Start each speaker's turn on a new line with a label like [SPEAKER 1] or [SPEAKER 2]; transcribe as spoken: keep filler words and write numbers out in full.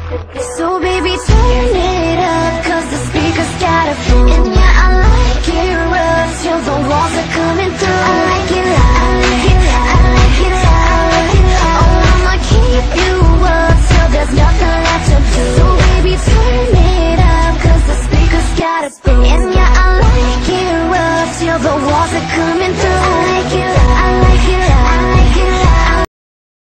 [SPEAKER 1] So baby, turn it up, cause the speakers got a boom. And yeah, I like it rough, till the walls are coming through. I like it loud, I like it loud, I like it loud, I like it loud. Oh, I'ma keep you up, till there's nothing left to do. So baby, turn it up, cause the speakers got a boom. And yeah, I like it rough, till the walls are coming through.